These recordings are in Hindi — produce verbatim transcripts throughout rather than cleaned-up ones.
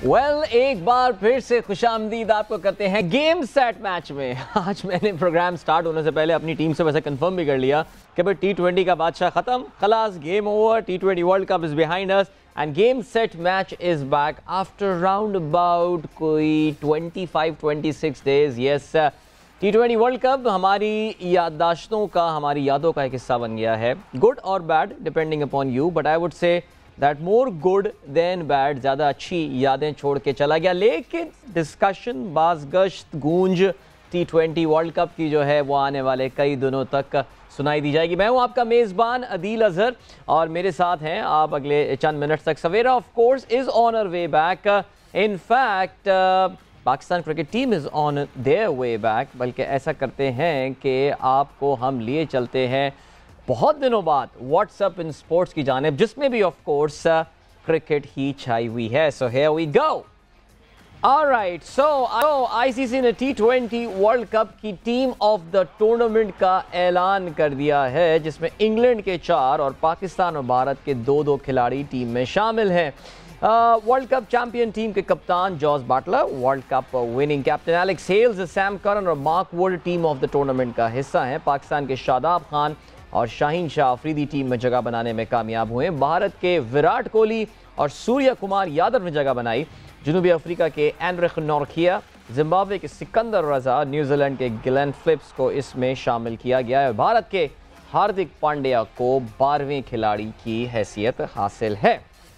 वेल well, एक बार फिर से खुशामदीद आपको करते हैं गेम सेट मैच में। आज मैंने प्रोग्राम स्टार्ट होने से पहले अपनी टीम से वैसे कंफर्म भी कर लिया कि भाई टी ट्वेंटी का बादशाह खत्म, खलास game over, T twenty world cup is behind us and game set match is back after round about कोई twenty five twenty six days. Yes, T twenty world cup हमारी याददाश्तों का, हमारी यादों का एक हिस्सा बन गया है, गुड और bad depending upon you, but I would say that more good than bad, ज़्यादा अच्छी यादें छोड़ के चला गया। लेकिन डिस्कशन, बाज़गश्त, गूंज टी ट्वेंटी वर्ल्ड कप की जो है वो आने वाले कई दिनों तक सुनाई दी जाएगी। मैं हूं आपका मेज़बान अदील अजहर और मेरे साथ हैं आप अगले चंद मिनट तक। सवेरा of course is on our way back. In fact Pakistan cricket team is on their way back. बल्कि ऐसा करते हैं कि आपको हम लिए चलते हैं बहुत दिनों बाद व्हाट्सएप इन स्पोर्ट्स की जानिब, जिसमें भी ऑफ कोर्स क्रिकेट ही छाई हुई है। So here we go. Alright, so ICC ने टी ट्वेंटी वर्ल्ड कप की टीम ऑफ द टूर्नामेंट का ऐलान कर दिया है, जिसमें इंग्लैंड के चार और पाकिस्तान और भारत के दो दो खिलाड़ी टीम में शामिल हैं। वर्ल्ड कप चैंपियन टीम के कप्तान Jos Buttler, world cup winning captain Alex Hales, Sam Curran और Mark Wood team of the tournament का हिस्सा हैं। पाकिस्तान के शादाब खान और शाहीन शाह अफरीदी टीम में जगह बनाने में कामयाब हुए। भारत के विराट कोहली और सूर्य कुमार यादव ने जगह बनाई। जनूबी अफ्रीका के एनरिक नॉर्किया, जिम्बाब्वे के सिकंदर रजा, न्यूजीलैंड के गिलेन फिलिप्स को इसमें शामिल किया गया है। भारत के हार्दिक पांड्या को बारहवें खिलाड़ी की हैसियत हासिल है।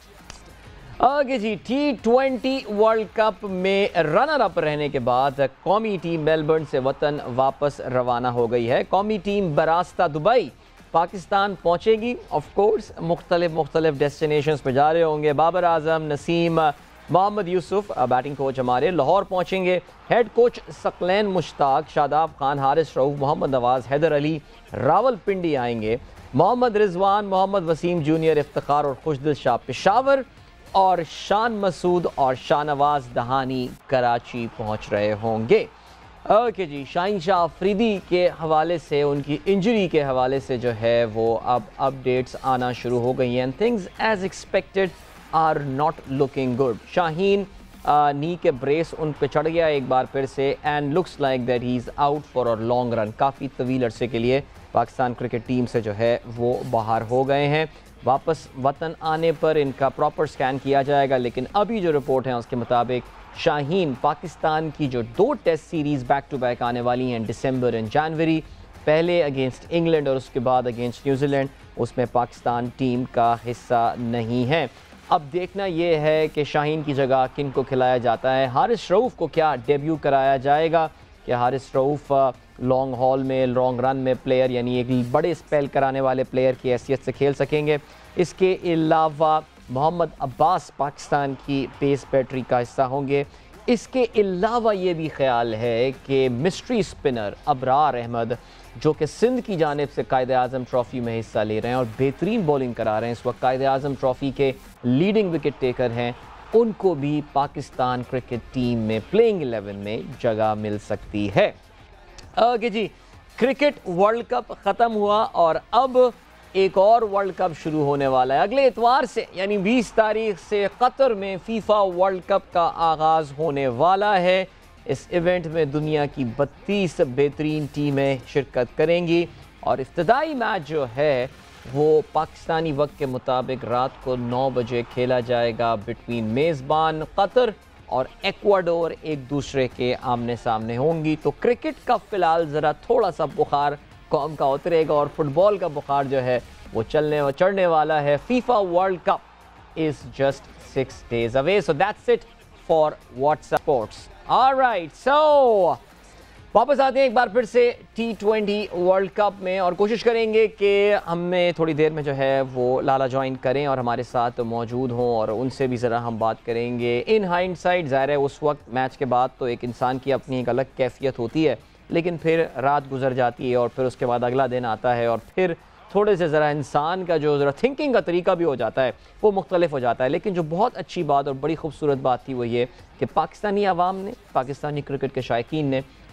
आगे जी, टी ट्वेंटी वर्ल्ड कप में रनर अप रहने के बाद कौमी टीम मेलबर्न से वतन वापस रवाना हो गई है। कौमी टीम बरास्ता दुबई पाकिस्तान पहुंचेगी। ऑफ कोर्स मुख्तलिफ मुख्तलिफ डेस्टिनेशंस पे जा रहे होंगे। बाबर आजम, नसीम, मोहम्मद यूसुफ बैटिंग कोच हमारे लाहौर पहुंचेंगे। हेड कोच सकलैन मुश्ताक, शादाब खान, हारिस रऊफ, मोहम्मद नवाज, हैदर अली रावलपिंडी आएंगे। मोहम्मद रिजवान, मोहम्मद वसीम जूनियर इफ्तिखार और खुशदिल शाह पेशावर और शान मसूद और शाहनवाज दहानी कराची पहुंच रहे होंगे। ओके जी, शाहीन शाह अफरीदी के हवाले से, उनकी इंजरी के हवाले से जो है वो अब अपडेट्स आना शुरू हो गई हैं। Things as expected are not looking good. Shaheen knee के ब्रेस उन पे चढ़ गया एक बार फिर से and looks like that he is out for a long run. काफ़ी तवील अरसे के लिए पाकिस्तान क्रिकेट टीम से जो है वो बाहर हो गए हैं। वापस वतन आने पर इनका प्रॉपर स्कैन किया जाएगा, लेकिन अभी जो रिपोर्ट है उसके मुताबिक शाहीन पाकिस्तान की जो दो test series back to back आने वाली हैं दिसंबर एंड जनवरी, पहले अगेंस्ट इंग्लैंड और उसके बाद अगेंस्ट न्यूजीलैंड, उसमें पाकिस्तान टीम का हिस्सा नहीं है। अब देखना ये है कि शाहीन की जगह किन को खिलाया जाता है। हारिस रऊफ को क्या डेब्यू कराया जाएगा? क्या हारिस रऊफ लॉन्ग हॉल में, लॉन्ग रन में प्लेयर, यानी एक बड़े स्पेल कराने वाले प्लेयर की हैसियत से खेल सकेंगे? इसके अलावा मोहम्मद अब्बास पाकिस्तान की पेस बैटरी का हिस्सा होंगे। इसके अलावा ये भी ख्याल है कि मिस्ट्री स्पिनर अबरार अहमद, जो कि सिंध की जानिब से कायद आज़म ट्रॉफ़ी में हिस्सा ले रहे हैं और बेहतरीन बॉलिंग करा रहे हैं, इस वक्त कायद आज़म ट्रॉफ़ी के लीडिंग विकेट टेकर हैं, उनको भी पाकिस्तान क्रिकेट टीम में प्लेइंग इलेवन में जगह मिल सकती है। ओके जी, क्रिकेट वर्ल्ड कप ख़त्म हुआ और अब एक और वर्ल्ड कप शुरू होने वाला है। अगले इतवार से यानी बीस तारीख से कतर में फीफा वर्ल्ड कप का आगाज़ होने वाला है। इस इवेंट में दुनिया की बत्तीस बेहतरीन टीमें शिरकत करेंगी और इब्तदाई मैच जो है वो पाकिस्तानी वक्त के मुताबिक रात को नौ बजे खेला जाएगा बिटवीन मेज़बान कतर और एक्वाडोर, एक दूसरे के आमने सामने होंगी। तो क्रिकेट का फ़िलहाल ज़रा थोड़ा सा बुखार कौम का उतरेगा और फुटबॉल का बुखार जो है वो चलने व चढ़ने वाला है। FIFA world cup is just six days away. So that's it for WhatsApp sports. Alright, so वापस आते हैं एक बार फिर से टी ट्वेंटी वर्ल्ड कप में और कोशिश करेंगे कि हमें थोड़ी देर में जो है वो लाला ज्वाइन करें और हमारे साथ मौजूद हों और उनसे भी ज़रा हम बात करेंगे। इन हाइंडसाइट ज़ाहिर है उस वक्त मैच के बाद तो एक इंसान की अपनी एक अलग कैफियत होती है, लेकिन फिर रात गुजर जाती है और फिर उसके बाद अगला दिन आता है और फिर थोड़े से ज़रा इंसान का जो ज़रा थिंकिंग का तरीका भी हो जाता है वो मुख्तलिफ हो जाता है। लेकिन जो बहुत अच्छी बात और बड़ी खूबसूरत बात थी वो ये कि पाकिस्तानी आवाम ने, पाकिस्तानी क्रिकेट के शायकीन ने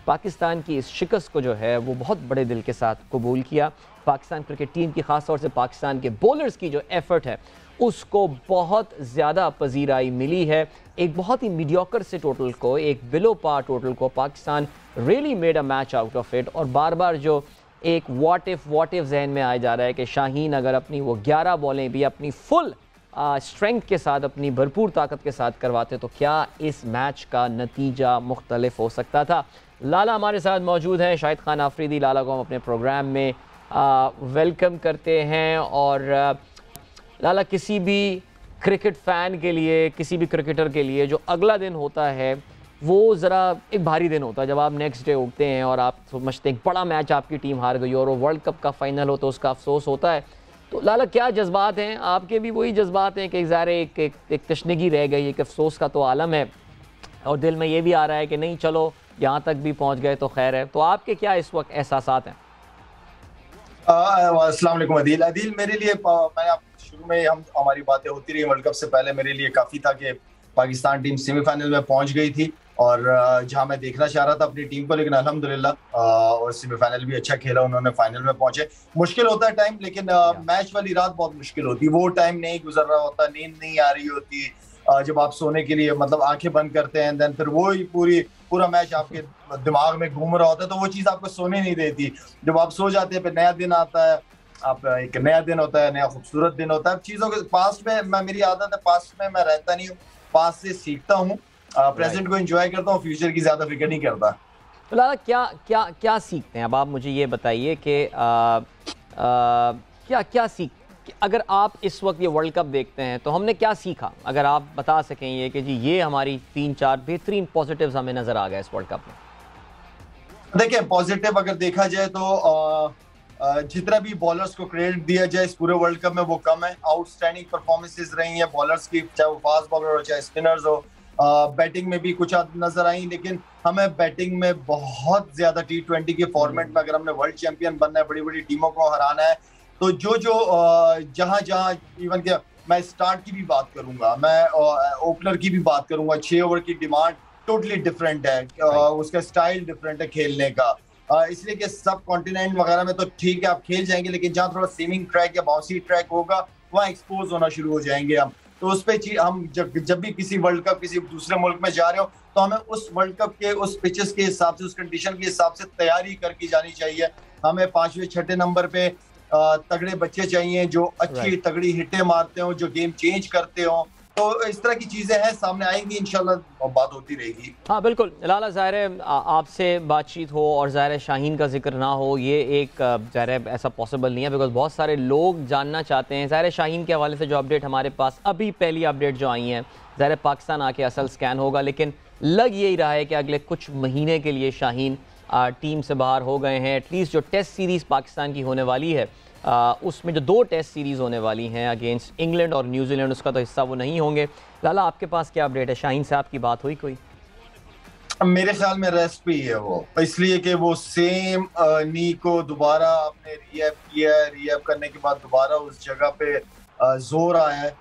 पाकिस्तान की इस शिकस्त को जो है वो बहुत बड़े दिल के साथ कबूल किया। पाकिस्तान क्रिकेट टीम की ख़ास तौर से पाकिस्तान के बॉलर्स की जो एफर्ट है उसको बहुत ज़्यादा पजीराई मिली है। एक बहुत ही मीडियोकर से टोटल को, एक बिलो पार टोटल को Pakistan really made a match out of it. और बार बार जो एक व्हाट इफ़ व्हाट इफ़ जहन में आ जा रहा है कि शाहीन अगर अपनी वो ग्यारह बॉलें भी अपनी फुल स्ट्रेंथ के साथ, अपनी भरपूर ताकत के साथ करवाते तो क्या इस मैच का नतीजा मुख्तलिफ हो सकता था। लाला हमारे साथ मौजूद हैं, शाहिद खान आफरीदी। लाला को हम अपने प्रोग्राम में आ, वेलकम करते हैं। और आ, लाला, किसी भी क्रिकेट फ़ैन के लिए, किसी भी क्रिकेटर के लिए जो अगला दिन होता है वो ज़रा एक भारी दिन होता है जब आप नेक्स्ट डे उठते हैं और आप समझते हैं बड़ा मैच आपकी टीम हार गई और वो वर्ल्ड कप का फाइनल हो तो उसका अफसोस होता है। तो लाला, क्या जज्बात हैं आपके? भी वही जज्बात हैं कि ज़ाहिर एक, एक, एक तशनगी रह गई, एक अफसोस का तो आलम है और दिल में ये भी आ रहा है कि नहीं चलो यहाँ तक भी पहुँच गए तो खैर है। तो आपके क्या इस वक्त एहसासात हैं? अस्सलाम वालेकुम अदील। अदील, मेरे लिए मैं आप शुरू में हम हमारी बातें होती रही वर्ल्ड कप से पहले, मेरे लिए काफ़ी था कि पाकिस्तान टीम सेमीफाइनल में पहुंच गई थी और जहां मैं देखना चाह रहा था अपनी टीम को, लेकिन अल्हम्दुलिल्लाह और सेमीफाइनल भी अच्छा खेला, उन्होंने फाइनल में पहुंचे। मुश्किल होता है टाइम, लेकिन मैच वाली रात बहुत मुश्किल होती है। वो टाइम नहीं गुजर रहा होता, नींद नहीं आ रही होती, जब आप सोने के लिए मतलब आंखें बंद करते हैं, देन फिर वो ही पूरी पूरा मैच आपके दिमाग में घूम रहा होता है, तो वो चीज़ आपको सोने नहीं देती। जब आप सो जाते हैं फिर नया दिन आता है, आप एक नया दिन होता है, नया खूबसूरत दिन होता है। चीज़ों के पास्ट में मैं मेरी आदत है, पास्ट में मैं रहता नहीं हूँ, पास्ट से सीखता हूँ, प्रेजेंट को एंजॉय करता हूँ, फ्यूचर की ज़्यादा फिक्र नहीं करता। तो लाला, क्या क्या क्या सीखते हैं? अब आप मुझे ये बताइए कि क्या क्या सीख, अगर आप इस वक्त ये वर्ल्ड कप देखते हैं तो हमने क्या सीखा? अगर आप बता सकें ये कि जी ये हमारी तीन चार बेहतरीन पॉजिटिव्स हमें नज़र आ गए इस वर्ल्ड कप में। देखिए, पॉजिटिव अगर देखा जाए तो जितना भी बॉलर्स को क्रेडिट दिया जाए इस पूरे वर्ल्ड कप में वो कम है। आउटस्टैंडिंग परफॉर्मेंसेस रही हैं बॉलर्स की, चाहे वो फास्ट बॉलर हो चाहे स्पिनर्स हो। बैटिंग में भी कुछ नजर आई, लेकिन हमें बैटिंग में बहुत ज्यादा टी ट्वेंटी के फॉर्मेट में अगर हमने वर्ल्ड चैंपियन बनना है, बड़ी बड़ी टीमों को हराना है, तो जो जो जहां जहां इवन के मैं स्टार्ट की भी बात करूंगा, मैं ओपनर की भी बात करूंगा, छह ओवर की डिमांड टोटली डिफरेंट है, उसका स्टाइल डिफरेंट है खेलने का, इसलिए कि सब कॉन्टिनेंट वगैरह में तो ठीक है आप खेल जाएंगे, लेकिन जहाँ थोड़ा स्विमिंग ट्रैक या बाउंसी ट्रैक होगा वहाँ एक्सपोज होना शुरू हो जाएंगे हम। तो उस पे हम जब जब भी किसी वर्ल्ड कप किसी दूसरे मुल्क में जा रहे हो तो हमें उस वर्ल्ड कप के उस पिचेस के हिसाब से, उस कंडीशन के हिसाब से तैयारी करके जानी चाहिए। हमें पांचवें छठे नंबर पे तगड़े बच्चे चाहिए जो अच्छी तगड़ी हिटें मारते हो, जो गेम चेंज करते हो। तो इस तरह की चीज़ें हैं, सामने आएंगी, इंशाल्लाह बात होती रहेगी। हाँ बिल्कुल लाला, ज़ाहिर है आपसे बातचीत हो और ज़ाहिर है शाहीन का जिक्र ना हो, ये एक ज़ाहिर है ऐसा पॉसिबल नहीं है, बिकॉज बहुत सारे लोग जानना चाहते हैं। ज़ाहिर है शाहीन के हवाले से जो अपडेट हमारे पास अभी पहली अपडेट जो आई हैं, ज़ाहिर है पाकिस्तान आके असल स्कैन होगा, लेकिन लग यही रहा है कि अगले कुछ महीने के लिए शाहीन टीम से बाहर हो गए हैं। एटलीस्ट जो टेस्ट सीरीज़ पाकिस्तान की होने वाली है आ, उसमें जो दो टेस्ट सीरीज़ होने वाली हैं अगेंस्ट इंग्लैंड और न्यूजीलैंड, उसका तो हिस्सा वो नहीं होंगे। लाला, आपके पास क्या अपडेट है? शाहीन से आपकी बात हुई कोई? मेरे ख्याल में रेस्ट पे ही है वो, इसलिए कि वो सेम नी को दोबारा आपने रीएप किया है, रीएप करने के बाद दोबारा उस जगह पे जोर आया है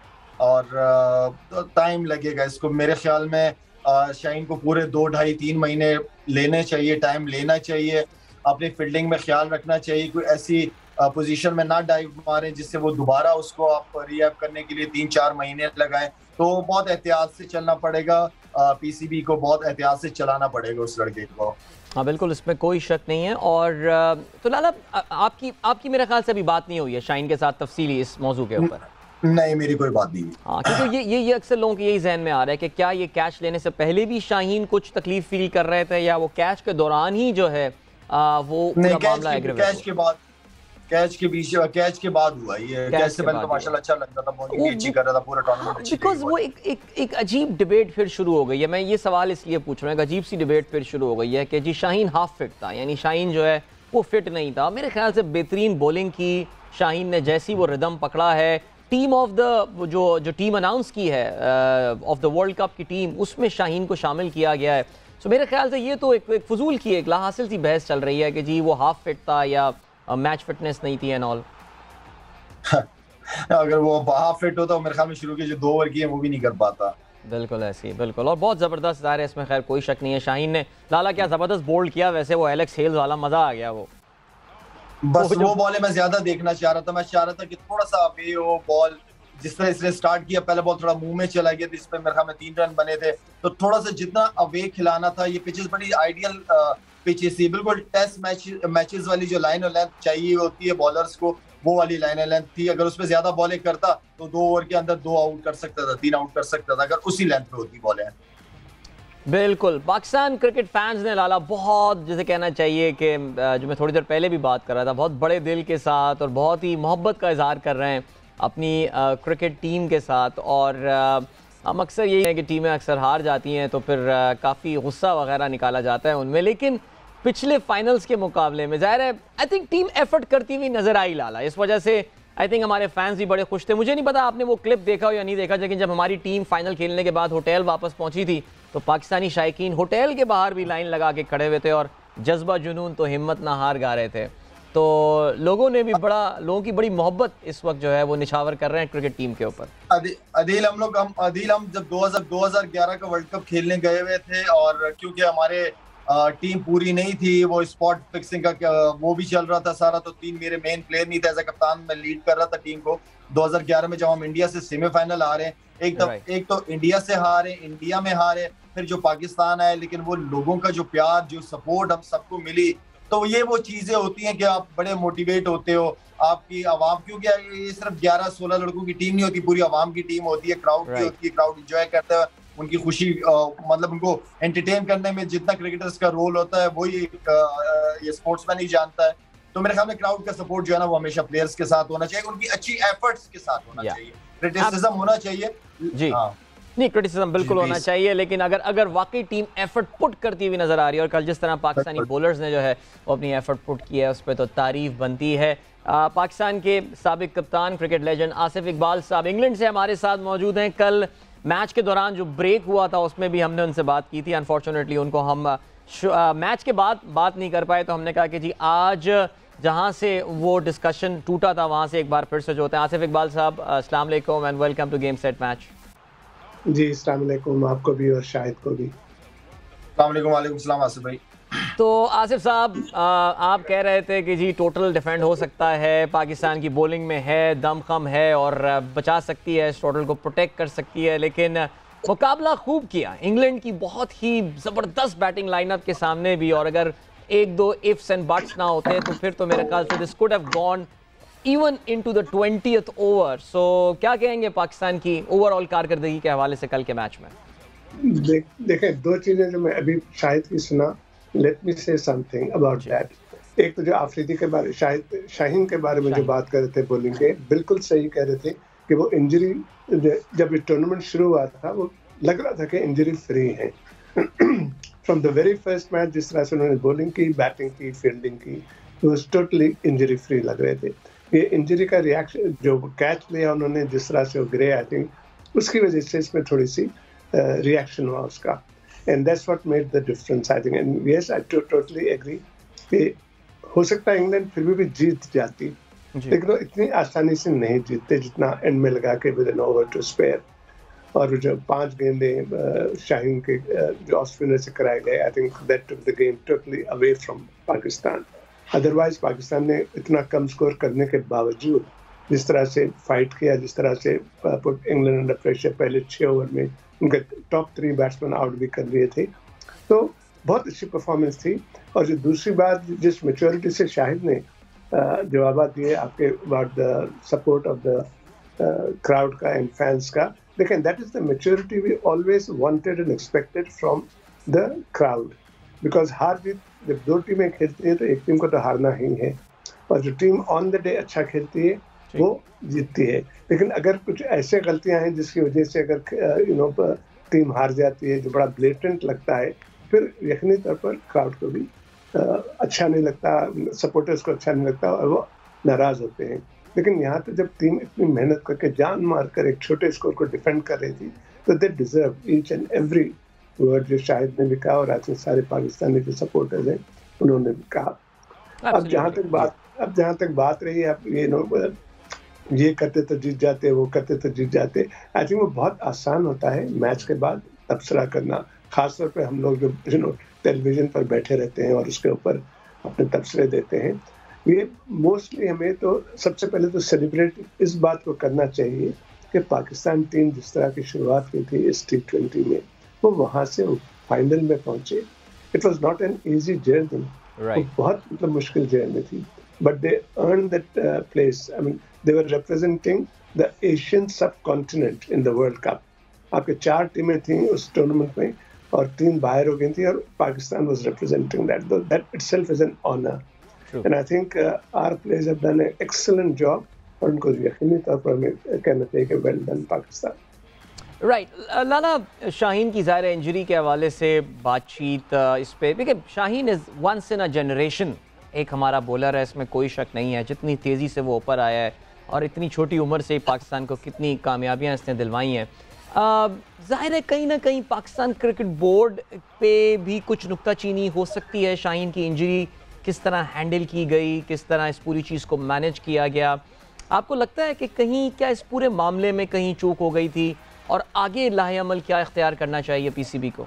और तो टाइम लगेगा इसको। मेरे ख्याल में शाहीन को पूरे दो ढाई तीन महीने लेने चाहिए, टाइम लेना चाहिए, अपनी फील्डिंग में ख्याल रखना चाहिए, कोई ऐसी पोजीशन में ना डाइव मारें जिससे वो दोबारा उसको आप रीएप करने के लिए तीन चार महीने लगाएं। तो बहुत एहतियात से चलना पड़ेगा, पीसीबी को बहुत एहतियात से चलाना पड़ेगा उस लड़के को। हाँ बिल्कुल, इसमें कोई शक नहीं है। और तो लाला, आपकी आपकी मेरे ख्याल से अभी बात नहीं हुई है शाहीन के साथ तफसीली इस मौजू के ऊपर? नहीं, मेरी कोई बात नहीं। हाँ, क्योंकि ये ये ये अक्सर लोगों के यही जहन में आ रहा है कि क्या ये कैच लेने से पहले भी शाहीन कुछ तकलीफ फील कर रहे थे या वो कैच के दौरान ही जो है आ, वो नहीं, मामला कैच के बाद कैच के बीच कैच के बाद हुआ ये। कैच से पहले तो माशाल्लाह अच्छा लगता था, बॉलिंग भी अच्छी कर रहा था, पूरा टूर्नामेंट अच्छी। बिकॉज वो एक एक एक अजीब डिबेट फिर शुरू हो गई है। मैं ये सवाल इसलिए पूछ रहा हूँ, एक अजीब सी डिबेट फिर शुरू हो गई है कि जी शाहीन हाफ फिट था, यानी शाहीन जो है वो फिट नहीं था। मेरे ख्याल से बेहतरीन बॉलिंग की शाहीन ने, जैसी वो रिदम पकड़ा है, टीम ऑफ द जो जो टीम अनाउंस की है ऑफ द वर्ल्ड कप की टीम, उसमें शाहीन को शामिल किया गया है। सो मेरे ख्याल से ये तो एक, एक फजूल की एक लाहासिल सी बहस चल रही है कि जी वो हाफ फिट था या मैच फिटनेस नहीं थी एंड ऑल। अगर वो हाफ फिट होता मेरे ख्याल में शुरू के जो दो ओवर किए वो भी नहीं कर पाता। बिल्कुल ऐसी, बिल्कुल, और बहुत ज़बरदस्त ज़ाहिर है, इसमें खैर कोई शक नहीं है। शाहीन ने लाला क्या ज़बरदस्त बोल्ड किया, वैसे वो एलेक्स हेल्स वाला मज़ा आ गया वो बस वो वो जो बॉल मैं ज्यादा देखना चाह रहा था। मैं चाह रहा था कि थोड़ा सा अवे हो बॉल, जिस तरह इसने स्टार्ट किया, पहले बॉल थोड़ा मुंह में चला गया, जिस पे मेरे ख्याल में तीन रन बने थे। तो थोड़ा सा जितना अवे खिलाना था, ये पिचेस बड़ी आइडियल पिचेस थी, बिल्कुल टेस्ट मैच मैचेस वाली जो लाइन और लेंथ चाहिए होती है बॉलर्स को, वो वाली लाइन और लेंथ थी। अगर उसमें ज्यादा बॉलें करता तो दो ओवर के अंदर दो आउट कर सकता था, तीन आउट कर सकता था, अगर उसी लेंथ पे होती बॉलें। बिल्कुल, पाकिस्तान क्रिकेट फैंस ने लाला बहुत, जैसे कहना चाहिए कि जो मैं थोड़ी देर पहले भी बात कर रहा था, बहुत बड़े दिल के साथ और बहुत ही मोहब्बत का इजहार कर रहे हैं अपनी क्रिकेट टीम के साथ। और हम अक्सर यही है कि टीमें अक्सर हार जाती हैं तो फिर काफ़ी गुस्सा वगैरह निकाला जाता है उनमें, लेकिन पिछले फाइनल्स के मुकाबले में ज़ाहिर है आई थिंक टीम एफर्ट करती हुई नज़र आई लाला। इस वजह से आई थिंक हमारे फैंस भी बड़े खुश थे। मुझे नहीं पता आपने वो क्लिप देखा हो या नहीं देखा, लेकिन जब हमारी टीम फाइनल खेलने के बाद होटल वापस पहुंची थी तो पाकिस्तानी शायकीन होटल के बाहर भी लाइन लगा के खड़े हुए थे और जज्बा जुनून तो हिम्मत ना हार गा रहे थे। तो लोगों ने भी बड़ा, लोगों की बड़ी मोहब्बत इस वक्त जो है वो निछावर कर रहे हैं क्रिकेट टीम के ऊपर। अदील हम लोग हम अदील हम जब दो हज़ार ग्यारह का वर्ल्ड कप खेलने गए हुए थे, और क्योंकि हमारे टीम पूरी नहीं थी, वो स्पॉट फिक्सिंग का वो भी चल रहा था सारा, तो तीन मेरे मेन प्लेयर नहीं थे, एज अ कप्तान मैं लीड कर रहा था टीम को। दो हज़ार ग्यारह में जब हम इंडिया से सेमीफाइनल आ रहे हैं, एक तो right. एक तो इंडिया से हारे, इंडिया में हारे, फिर जो पाकिस्तान आए, लेकिन वो लोगों का जो प्यार, जो सपोर्ट हम सबको मिली, तो ये वो चीजें होती हैं कि आप बड़े मोटिवेट होते हो। आपकी आवाम, क्योंकि ये सिर्फ ग्यारह सोलह लड़कों की टीम नहीं होती, पूरी आवाम की टीम होती है, क्राउड right. की होती है, क्राउड एंजॉय करता है, उनकी खुशी आ, मतलब उनको एंटरटेन करने में जितना क्रिकेटर्स का रोल होता है वही ये स्पोर्ट्समैन ही जानता है। तो मेरे ख्याल में क्राउड का सपोर्ट जो है ना वो हमेशा प्लेयर्स के साथ होना चाहिए, उनकी अच्छी एफर्ट्स के साथ होना yeah. चाहिए, क्रिटिसिज्म होना चाहिए जी हाँ। नहीं, क्रिटिसिज्म बिल्कुल होना चाहिए, लेकिन अगर अगर वाकई टीम एफर्ट पुट करती हुई नजर आ रही है, और कल जिस तरह पाकिस्तानी बॉलर्स ने जो है वो अपनी एफर्ट पुट की है उस पर तो तारीफ बनती है। आ, पाकिस्तान के साबिक कप्तान क्रिकेट लेजेंड आसिफ इकबाल साहब इंग्लैंड से हमारे साथ मौजूद हैं। कल मैच के दौरान जो ब्रेक हुआ था उसमें भी हमने उनसे बात की थी, अनफॉर्चुनेटली उनको हम आ, मैच के बाद बात नहीं कर पाए, तो हमने कहा कि जी आज जहां से वो डिस्कशन टूटा था वहां से एक बार फिर से जो होता है। आसिफ इकबाल साहब, अस्सलाम वालेकुम and welcome to game set match. जी अस्सलाम वालेकुम, आपको भी और शाहिद को भी। अस्सलाम वालेकुम। वालेकुम सलाम आसिफ भाई। तो आसिफ साहब, आप कह रहे थे कि जी टोटल डिफेंड हो सकता है, पाकिस्तान की बॉलिंग में है दमखम है और बचा सकती है, इस टोटल को प्रोटेक्ट कर सकती है, लेकिन मुकाबला खूब किया इंग्लैंड की बहुत ही ज़बरदस्त बैटिंग लाइनअप के सामने भी, और अगर एक दो इफ्स एंड बट्स ना होते तो फिर तो मेरे ख्याल से this could have gone even into the twentieth over. So क्या कहेंगे पाकिस्तान की ओवरऑल कारकर्दगी के हवाले से कल के मैच में? देख देखें दो चीजें जो मैं अभी शाहिद की सुना, लेट मी से समथिंग अबाउट दैट। एक तो जो आफरीदी के बारे, शाहिद शाहीन के बारे में जो बात कर रहे थे बॉलिंग के, बिल्कुल सही कह रहे थे कि वो इंजरी, जब ये टूर्नामेंट शुरू हुआ था वो लग रहा था कि इंजरी फ्री है। From the very first match जिस तरह से उन्होंने बॉलिंग की, बैटिंग की, फील्डिंग की, वो टोटली इंजरी फ्री लग रहे थे। ये इंजरी का रिएक्शन, जो कैच लिया उन्होंने जिस तरह से वो गिरे, आई थिंक उसकी वजह से इसमें थोड़ी सी रिएक्शन हुआ उसका, and that's what made the difference I think. And yes, I totally agree कि हो सकता है इंग्लैंड फिर भी, भी जीत जाती, लेकिन वो इतनी आसानी से नहीं जीतते जितना एंड में लगा के with an over to spare. और जो पांच गेंदे शाहीन के जो ऑफ स्पिनर से कराए गए, I think that took the game totally away from Pakistan. Otherwise Pakistan ने इतना कम स्कोर करने के बावजूद जिस तरह से फाइट किया, जिस तरह से पुट इंग्लैंड अंडर प्रेशर, पहले छः ओवर में उनके टॉप थ्री बैट्समैन आउट भी कर लिए थे, तो बहुत अच्छी परफॉर्मेंस थी। और जो दूसरी बात, जिस मेच्योरिटी से शाहिद ने जवाब दिए आपके about the support of the crowd का एंड फैंस का, लेकिन that is the maturity we always wanted and expected from the crowd, because हार जीत जब दो टीमें खेलती है तो एक टीम को तो हारना ही है, और जो टीम ऑन द डे अच्छा खेलती है वो जीतती है। लेकिन अगर कुछ ऐसे गलतियां हैं जिसकी वजह से अगर यू नो टीम हार जाती है, जो बड़ा ब्लेटेंट लगता है, फिर यकीनी तौर पर क्राउड को भी अच्छा नहीं लगता, सपोर्टर्स को अच्छा नहीं लगता और वो नाराज होते हैं। लेकिन यहाँ तो जब टीम इतनी मेहनत करके जान मार कर एक छोटे स्कोर को डिफेंड कर रही थी, तो they deserve each and every word, जो शाहिद ने भी कहा और आज सारे पाकिस्तानी जो सपोर्टर्स हैं उन्होंने भी कहा। अब जहाँ तक बात अब जहाँ तक बात रही है, अब ये नो ये करते तो जीत जाते, वो करते तो जीत जाते। आई थिंक वो बहुत आसान होता है मैच के बाद तबसरा करना, खासतौर पे हम लोग जो यू नो टेलीविजन पर बैठे रहते हैं और उसके ऊपर अपने तबसरे देते हैं। ये मोस्टली हमें तो सबसे पहले तो सेलिब्रेट इस बात को करना चाहिए कि पाकिस्तान टीम जिस तरह की शुरुआत की थी इस टी ट्वेंटी में, वो वहाँ से फाइनल में पहुंचे। It was not an easy journey, right, बहुत मतलब मुश्किल जर्नी थी, but they earned that place. I mean they were representing the Asian subcontinent in the world cup. आपके चार टीमें थी उस टूर्नामेंट में और तीन बाहर हो गई थी और Pakistan was representing that. That itself is an honour and I think our players have done an excellent job और उनको यकीनी तौर पर हमें कहना चाहिए कि well done Pakistan. Right right. Lala, Shaheen की ज़ाहिर इंजरी के हवाले से बातचीत इस पे, देखिए Shaheen is once in a generation एक हमारा बॉलर है, इसमें कोई शक नहीं है। जितनी तेज़ी से वो ऊपर आया है और इतनी छोटी उम्र से पाकिस्तान को कितनी कामयाबियां इसने दिलवाई हैं। ज़ाहिर है कहीं ना कहीं पाकिस्तान क्रिकेट बोर्ड पे भी कुछ नुक्ताचीनी हो सकती है। शाहीन की इंजरी किस तरह हैंडल की गई, किस तरह इस पूरी चीज़ को मैनेज किया गया, आपको लगता है कि कहीं क्या इस पूरे मामले में कहीं चूक हो गई थी और आगे लाहे अमल क्या इख्तियार करना चाहिए पीसीबी को?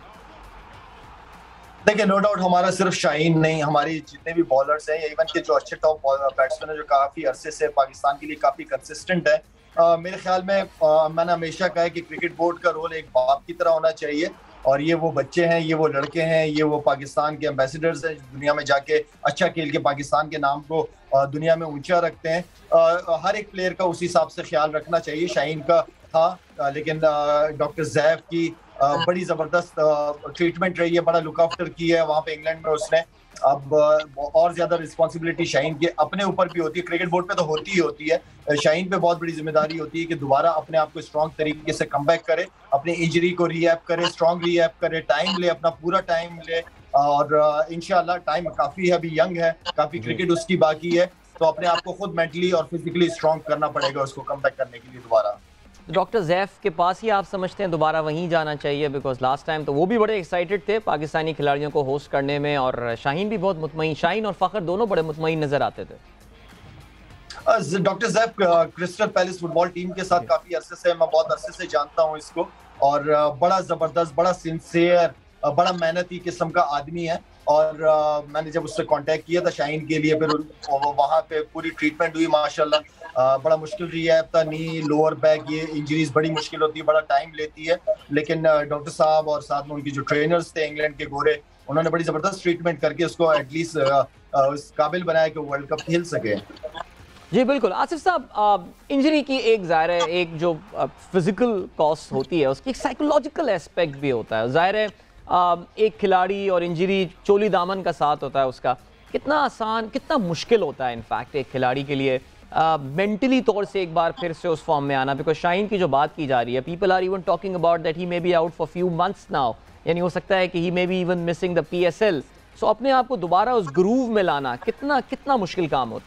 देखिए, नो डाउट हमारा सिर्फ शाहीन नहीं, हमारी जितने भी बॉलर्स हैं, इवन के जो अच्छे टॉप बैट्समैन है जो काफी अरसे से पाकिस्तान के लिए काफी कंसिस्टेंट है। uh, मेरे ख्याल में uh, मैंने हमेशा कहा है कि क्रिकेट बोर्ड का रोल एक बाप की तरह होना चाहिए और ये वो बच्चे हैं, ये वो लड़के हैं, ये वो पाकिस्तान के एम्बेसडर्स हैं दुनिया में जाके अच्छा खेल के पाकिस्तान के नाम को uh, दुनिया में ऊंचा रखते हैं। uh, हर एक प्लेयर का उस हिसाब से ख्याल रखना चाहिए। शाहीन का था uh, लेकिन डॉक्टर जैफ की Uh, बड़ी जबरदस्त ट्रीटमेंट uh, रही है, बड़ा लुक आफ्टर की है वहाँ पे इंग्लैंड में उसने। अब uh, और ज्यादा रिस्पांसिबिलिटी शाहीन के अपने ऊपर भी होती है, क्रिकेट बोर्ड पे तो होती ही होती है, शाहीन पे बहुत बड़ी जिम्मेदारी होती है कि दोबारा अपने आप को स्ट्रॉन्ग तरीके से कमबैक करे, अपनी इंजरी को रीएप करे, स्ट्रॉन्ग रीएप करे, टाइम ले, अपना पूरा टाइम ले और uh, इंशाल्लाह टाइम काफी है, अभी यंग है, काफी क्रिकेट उसकी बाकी है, तो अपने आप को खुद मेंटली और फिजिकली स्ट्रॉन्ग करना पड़ेगा उसको कमबैक करने के लिए दोबारा। डॉक्टर जैफ के पास ही आप समझते हैं दोबारा वहीं जाना चाहिए? बिकॉज लास्ट टाइम तो वो भी बड़े एक्साइटेड थे पाकिस्तानी खिलाड़ियों को होस्ट करने में और शाहीन भी बहुत मुतमईन, शाहीन और फ़खर दोनों बड़े मुतमईन नजर आते थे। Doctor Jeff Crystal Palace football team के साथ काफी अरसे से, मैं बहुत अरसे से जानता हूँ इसको और बड़ा जबरदस्त, बड़ा सिंसियर, बड़ा मेहनती किस्म का आदमी है और uh, मैंने जब उससे कांटेक्ट किया था शाहीन के लिए, फिर वहाँ पे पूरी ट्रीटमेंट हुई माशाल्लाह। uh, बड़ा मुश्किल रिहैब था, नी लोअर बैक, ये इंजरीज बड़ी मुश्किल होती है, बड़ा टाइम लेती है, लेकिन डॉक्टर uh, साहब और साथ में उनके जो ट्रेनर्स थे इंग्लैंड के गोरे, उन्होंने बड़ी जबरदस्त ट्रीटमेंट करके उसको एटलीस्ट uh, uh, उस काबिल बनाया कि वर्ल्ड कप खेल सके। जी बिल्कुल। आसिफ साहब, इंजरी की एक ज़ाहिर है एक जो फिजिकल कॉस्ट होती है उसकी एक साइकोलॉजिकल एस्पेक्ट भी होता है। ज़ाहिर है एक खिलाड़ी और इंजरी चोली दामन का साथ होता है उसका, कितना आसान कितना मुश्किल होता है इनफैक्ट एक खिलाड़ी के लिए मेंटली uh, तौर से एक बार फिर से उस फॉर्म में आना। बिकॉज शाहीन की जो बात की जा रही है, people are even talking about that he may be out for few months now, यानी हो सकता है कि he may be even missing the PSL. So अपने आप को दोबारा उस ग्रूव में लाना कितना कितना मुश्किल काम होता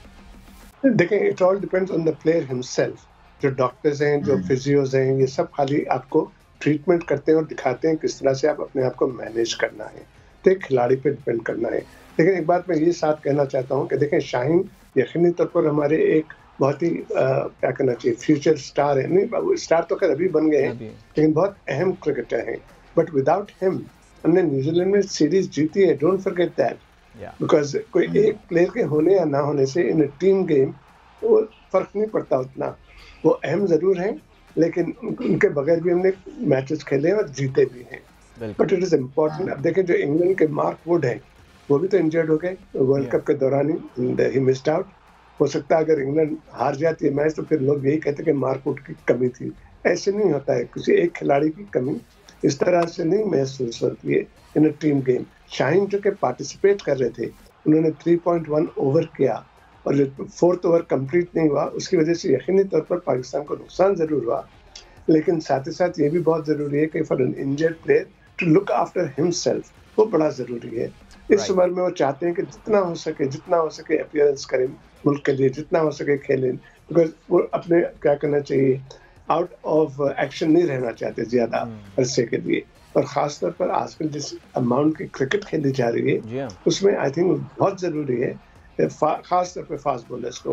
है? देखिए, it all depends on the player himself. जो डॉक्टर्स हैं, जो फिजियोज हैं, ये सब खाली आपको ट्रीटमेंट करते हैं और दिखाते हैं किस तरह से आप अपने आप को मैनेज करना है, तो एक खिलाड़ी पे डिपेंड करना है। लेकिन एक बात मैं ये साथ कहना चाहता हूँ कि देखें, शाहीन यकीनी तौर पर हमारे एक बहुत ही आ, क्या कहना चाहिए फ्यूचर स्टार है। नहीं, स्टार तो खैर अभी बन गए हैं, लेकिन बहुत अहम क्रिकेटर हैं। बट विदाउट हिम हमने न्यूजीलैंड में सीरीज जीती है, डोंट फॉरगेट दैट। बिकॉज कोई एक प्लेयर के होने या ना होने से इन टीम गेम वो फर्क नहीं पड़ता उतना। वो अहम जरूर हैं, लेकिन उनके बगैर भी हमने मैचेस खेले और जीते भी हैं। But it is important. अब देखें, जो इंग्लैंड के मार्क वुड है वो भी तो इंजर्ड हो गए वर्ल्ड कप के दौरान ही, ही मिस्ड आउट। हो सकता है अगर इंग्लैंड हार जाती है मैच तो फिर लोग यही कहते कि मार्क वुड की कमी थी। ऐसे नहीं होता है, किसी एक खिलाड़ी की कमी इस तरह से नहीं महसूस होती है इन टीम गेम। शाहीन जो के पार्टिसिपेट कर रहे थे, उन्होंने थ्री पॉइंट वन ओवर किया और जो फोर्थ ओवर कंप्लीट नहीं हुआ उसकी वजह से यकीनी तौर पर पाकिस्तान को नुकसान जरूर हुआ। लेकिन साथ ही साथ ये भी बहुत जरूरी है कि for an injured player to look after himself, वो बड़ा जरूरी है। इस उम्र में वो चाहते हैं कि जितना हो सके जितना हो सके अपीयरेंस करें मुल्क के लिए, जितना हो सके खेलें, बिकॉज वो अपने क्या करना चाहिए आउट ऑफ एक्शन नहीं रहना चाहते ज्यादा अरसे के लिए। और खास तौर पर आजकल जिस अमाउंट की क्रिकेट खेली जा रही है उसमें आई थिंक बहुत जरूरी है खास तौर पे फास्ट बॉलर्स को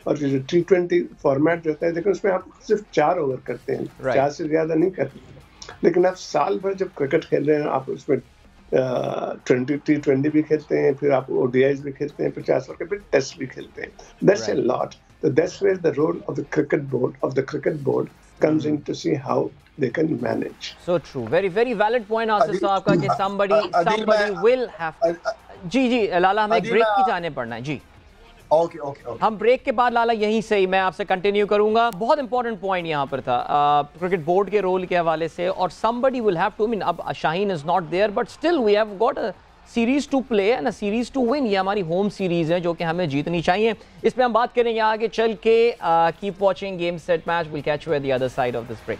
और जो टी ट्वेंटी फॉर्मेट जो होता है, देखो उसमें आप सिर्फ चार ओवर करते हैं, Right. चार से ज्यादा नहीं करते। लेकिन आप साल भर जब क्रिकेट खेल रहे हैं, आप उसमें ट्वेंटी टी ट्वेंटी भी खेलते हैं, फिर आप ओडीआईज भी खेलते हैं पचास ओवर के, फिर टेस्ट भी खेलते हैं। That's a Right. Lot. So that's where the role of the cricket board of the cricket board comes in to see how they can manage. So true. Very very valid point Asif Adil- साहब का कि somebody अ- अदिल somebody मैं- will have to. अ- अ- जी जी लाला हमें एक अदिल ब्रेक मैं- की जाने पड़ना है जी। ओके ओके ओके हम ब्रेक के बाद लाला यहीं से ही मैं आपसे कंटिन्यू करूंगा। बहुत इंपॉर्टेंट पॉइंट यहाँ पर था क्रिकेट बोर्ड के रोल के हवाले से, और somebody will have to, I mean अब Shaheen is not there but still we have got a series to play and series to win. ये हमारी होम सीरीज है जो कि हमें जीतनी चाहिए। इस पे हम बात करेंगे आगे चल के। Keep watching game set match, will catch you at the other side of this break.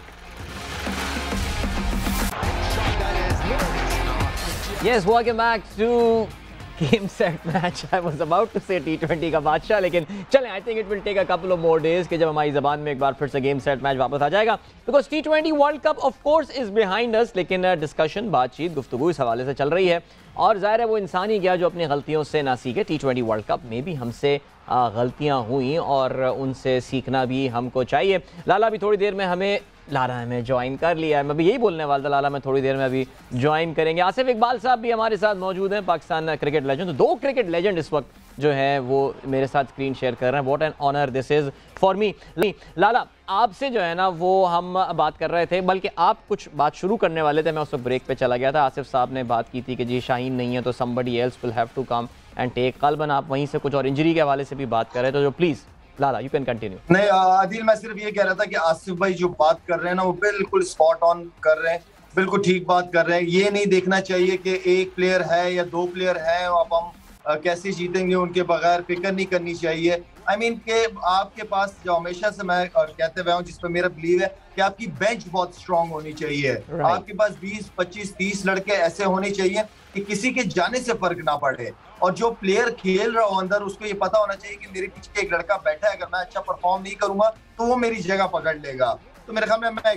Yes, welcome back to game set match. I was about to say T twenty का बादशाह, लेकिन चलें, I think it will take a couple of more days कि जब हमारी ज़बान में एक बार फिर से गेम सेट मैच वापस आ जाएगा, because T twenty world cup of course is behind us. लेकिन डिस्कशन, बातचीत, गुफ्तगू इस हवाले से चल रही है, और ज़ाहिर है वो इंसान ही गया जो अपनी गलतियों से ना सीखे। टी ट्वेंटी वर्ल्ड कप में भी हमसे गलतियाँ हुई और उनसे सीखना भी हमको चाहिए। लाला भी थोड़ी देर में हमें लाला हमें ज्वाइन कर लिया है, मैं भी यही बोलने वाला था, लाला में थोड़ी देर में अभी ज्वाइन करेंगे। आसिफ इकबाल साहब भी हमारे साथ मौजूद हैं, पाकिस्तान क्रिकेट लेजेंड। तो दो क्रिकेट लेजेंड इस वक्त जो है वो मेरे साथ स्क्रीन शेयर कर रहे हैं। What an honour this is for me. Lala, आपसे जो है ना वो हम बात कर रहे थे, बल्कि आप कुछ बात शुरू करने वाले थे, मैं उस वक्त ब्रेक पे चला गया था। आसिफ साहब ने बात की थी कि जी शाहीन नहीं है तो somebody else will have to come and take. कलबन आप वहीं से कुछ और इंजरी के हवाले से भी बात कर रहे थे, तो जो please Lala you can continue. नहीं आदिल, मैं सिर्फ ये कह रहा था कि आसिफ भाई जो बात कर रहे हैं ना वो बिल्कुल स्पॉट ऑन कर रहे हैं, बिल्कुल ठीक बात कर रहे हैं। ये नहीं देखना चाहिए कि एक प्लेयर है या दो प्लेयर है, अब हम आ, कैसे जीतेंगे उनके बगैर, फिक्र नहीं करनी चाहिए। आई मीन के आपके पास जो हमेशा से मैं कहते हुए हूँ, जिस पर मेरा बिलीव है कि आपकी बेंच बहुत स्ट्रांग होनी चाहिए। right. आपके पास बीस पच्चीस तीस लड़के ऐसे होने चाहिए कि किसी के जाने से फर्क ना पड़े, और जो प्लेयर खेल रहा हो अंदर उसको ये पता होना चाहिए कि मेरे पीछे एक लड़का बैठा है, अगर मैं अच्छा परफॉर्म नहीं करूंगा तो वो मेरी जगह पकड़ लेगा। तो मेरे ख्याल में मैं